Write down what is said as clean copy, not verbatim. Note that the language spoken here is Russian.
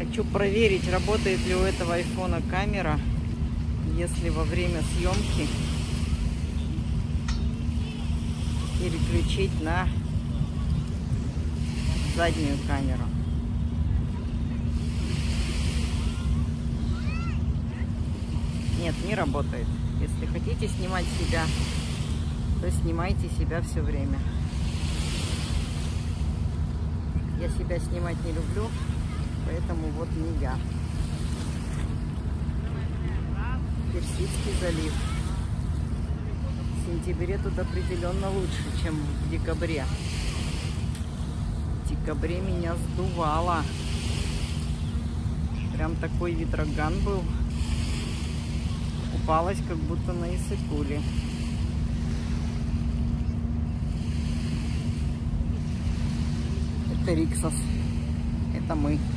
Хочу проверить, работает ли у этого айфона камера, если во время съемки переключить на заднюю камеру. Нет, не работает. Если хотите снимать себя, то снимайте себя все время. Я себя снимать не люблю, поэтому вот не я. Персидский залив. В сентябре тут определенно лучше, чем в декабре. В декабре меня сдувало. Прям такой ветроган был. Купалась как будто на Иссык-Куле. Это Риксос. Это мы.